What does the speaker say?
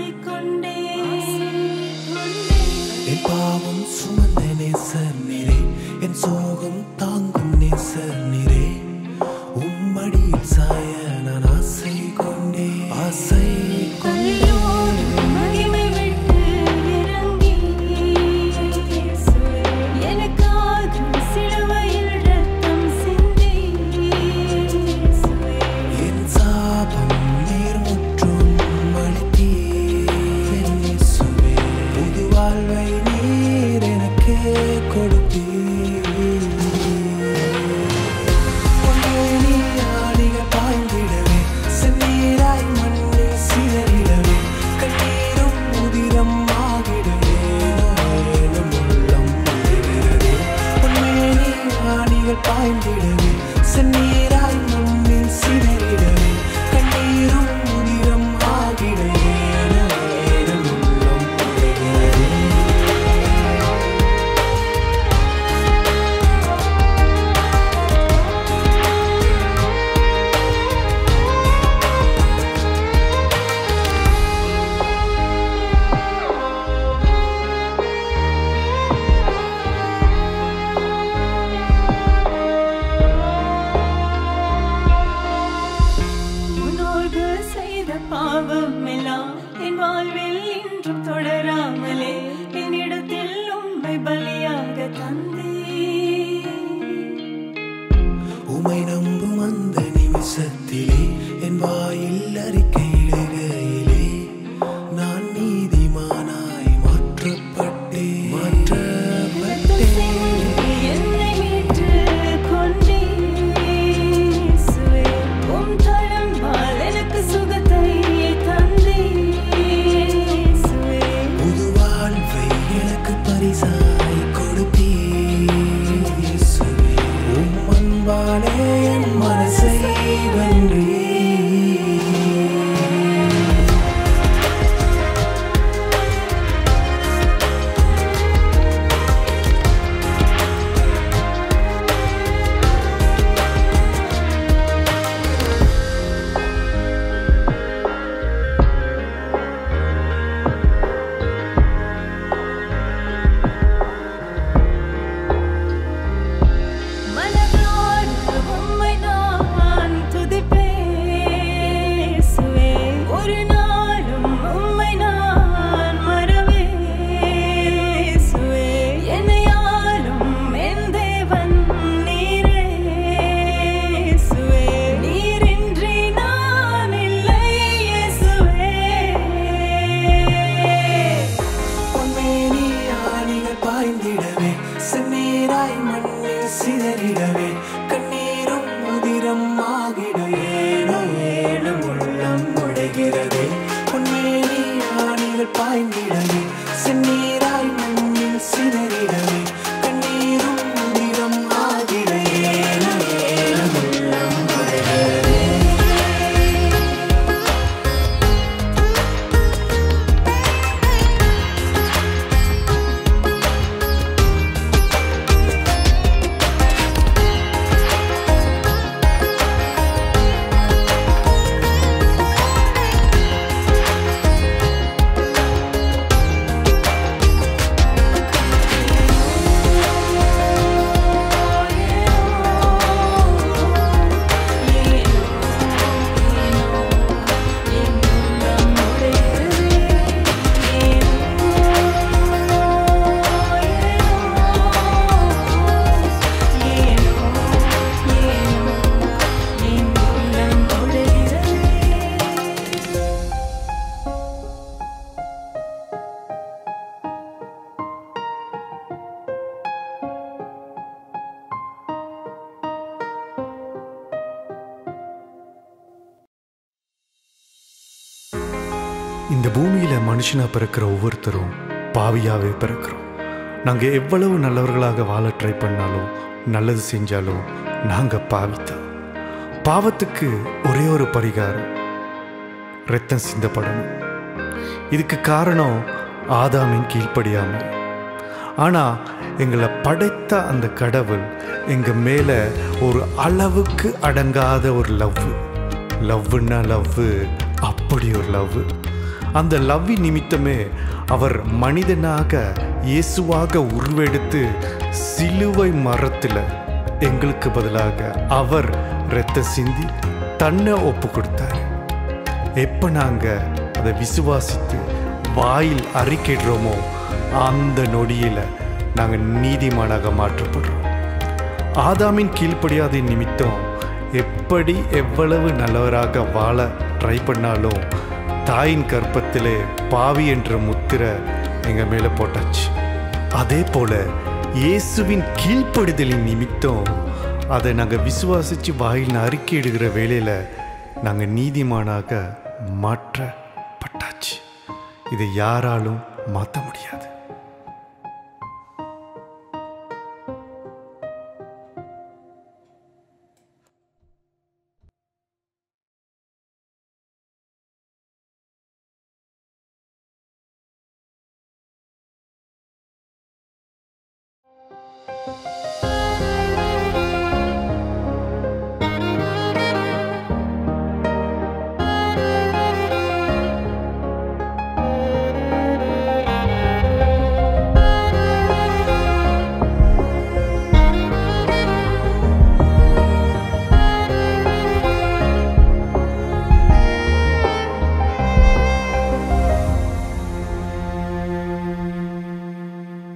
என் பாவம் சுமந்த நேசர் நீரே, என் சோகம் தாங்கும் நேசர் நீரே, உம்மடியில் சாய நான் ஆசை கொண்டே ஆசை கொண்டே. மகிமை விட்டு இறங்கி எனக்காக சிலுவையில் ரத்தம் சிந்தி என் சாபம் நீர் முற்றும் அளித்தீர் இயேசுவே, புது வாழ்வை நீர் எனக்கே கொடுத்தீர். பொன்னேனி ஆணிகள் பாய்ந்திடவே, செந்நீராய் மண்ணில் சிதறிடவே, கண்ணீரும் உதிரம் ஆகிடவே எனும் உள்ளம் உடைகிறதே. பொன்னேனி ஆணிகள் பாய்ந்திடவே, செந்நீராய் மண்ணில் சிதறிடவே, கண்ணீரும் உதிரம் ஆகிடவே எனும் உள்ளம் உடைகிறதே. முன்னோர்கள் செய்த பாவம் எல்லாம் என் வாழ்வில் இன்றும் தொடராமலே என்னிடத்தில் உம்மை பலியாக தந்தே. உமை நம்பும் அந்த நிமிஷத்திலே என் வாயில் அறிக்கையிடுகையிலே நான் நீதிமானாய் மாற்றப்பட்டேன். என்னை மீட்டு கொண்டே இயேசுவே, உம் தழும்பால் எனக்கு சுகத்தை தந்தே இயேசுவே. புது வாழ்வை எனக்கு பரிசாய் கொடுத்தீர் இயேசுவே, உம் அன்பாலே என் மனசை வென்றீர். மனதார உம்மை நான் துதிப்பேன் இயேசுவே, ஒரு நாளும் உம்மை நான் மறவேன் இயேசுவே. என்னை ஆளும் என் தேவன் நீரே இயேசுவே, நீரின்றி நான் இல்லை இயேசுவே. பொன்னேனி ஆணிகள் பாய்ந்திடவே, செந்நீராய் மண்ணில் சிதறிடவே, கண்ணீரும் உதிரம் ஆகிட ஏனோ ஏனும் உள்ளம் உடைகிறதே. பொன்னேனி ஆணிகள் பாய்ந்திடவே, செந்நீராய் மண்ணில் சிதறிடவே, கண்ணீரும் உதிரம் ஆகிட ஏனோ ஏனும் உள்ளம் உடைகிறதே. இந்த பூமியில மனுஷனா பிறக்கிற ஒவ்வொருத்தரும் பாவியாவே பிறக்கிறோம். நாங்க எவ்வளவு நல்லவர்களாக வாழ ட்ரை பண்ணாலும் நல்லது செஞ்சாலும் நாங்க பாவித்தோம். பாவத்துக்கு ஒரே ஒரு பரிகாரம், இரத்தம் சிந்தப்படணும். இதுக்கு காரணம் ஆதாமின் கீழ்ப்படியாமை. ஆனா எங்களை படைத்த அந்த கடவுள் எங்க மேல ஒரு அளவுக்கு அடங்காத ஒரு லவ்வுன்னா லவ், அப்படி ஒரு லவ். அந்த லவ்வின் நிமித்தமே அவர் மனிதனாக இயேசுவாக உருவெடுத்து சிலுவை மரத்தில் எங்களுக்கு பதிலாக அவர் இரத்த சிந்தி தன்னை ஒப்பு கொடுத்தாரு. எப்போ நாங்கள் அதை விசுவாசித்து வாயில் அறிக்கைடுறோமோ அந்த நொடியில் நாங்கள் நீதிமானாக மாற்றப்படுறோம். ஆதாமின் கீழ்ப்படியாத நிமித்தம் எப்படி எவ்வளவு நல்லவராக வாழ ட்ரை பண்ணாலும் தாயின் கற்பத்திலே பாவி என்ற முத்திரை எங்கள் மேலே போட்டாச்சு. அதே போல் இயேசுவின் கீழ்ப்படுதலின் நிமித்தம் அதை நாங்கள் விசுவாசித்து வாயில் அறிக்கையிடுகிற வேளையில் நாங்கள் நீதிமானாக மாற்றப்பட்டாச்சு. இதை யாராலும் மாற்ற முடியாது.